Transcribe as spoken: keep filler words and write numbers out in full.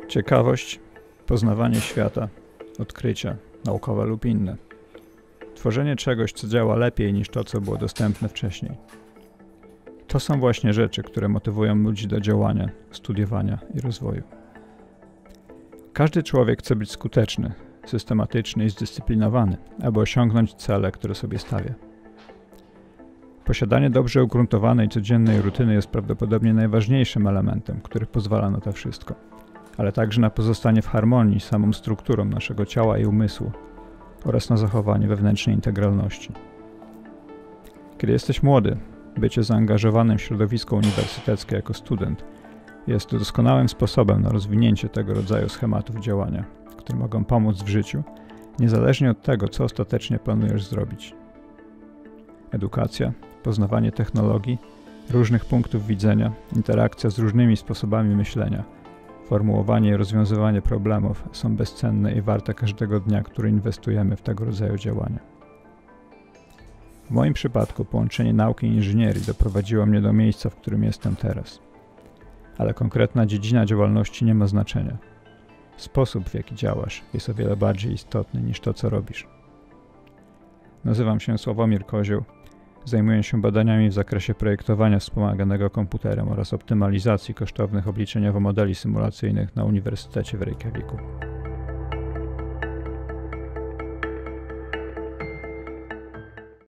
Ciekawość, poznawanie świata, odkrycia, naukowe lub inne. Tworzenie czegoś, co działa lepiej niż to, co było dostępne wcześniej. To są właśnie rzeczy, które motywują ludzi do działania, studiowania i rozwoju. Każdy człowiek chce być skuteczny, systematyczny i zdyscyplinowany, aby osiągnąć cele, które sobie stawia. Posiadanie dobrze ugruntowanej codziennej rutyny jest prawdopodobnie najważniejszym elementem, który pozwala na to wszystko, ale także na pozostanie w harmonii z samą strukturą naszego ciała i umysłu oraz na zachowanie wewnętrznej integralności. Kiedy jesteś młody, bycie zaangażowanym w środowisko uniwersyteckie jako student jest doskonałym sposobem na rozwinięcie tego rodzaju schematów działania, które mogą pomóc w życiu, niezależnie od tego, co ostatecznie planujesz zrobić. Edukacja, poznawanie technologii, różnych punktów widzenia, interakcja z różnymi sposobami myślenia, formułowanie i rozwiązywanie problemów są bezcenne i warte każdego dnia, który inwestujemy w tego rodzaju działania. W moim przypadku połączenie nauki i inżynierii doprowadziło mnie do miejsca, w którym jestem teraz. Ale konkretna dziedzina działalności nie ma znaczenia. Sposób, w jaki działasz, jest o wiele bardziej istotny niż to, co robisz. Nazywam się Sławomir Kozioł. Zajmuję się badaniami w zakresie projektowania wspomaganego komputerem oraz optymalizacji kosztownych obliczeniowo modeli symulacyjnych na Uniwersytecie w Reykjaviku.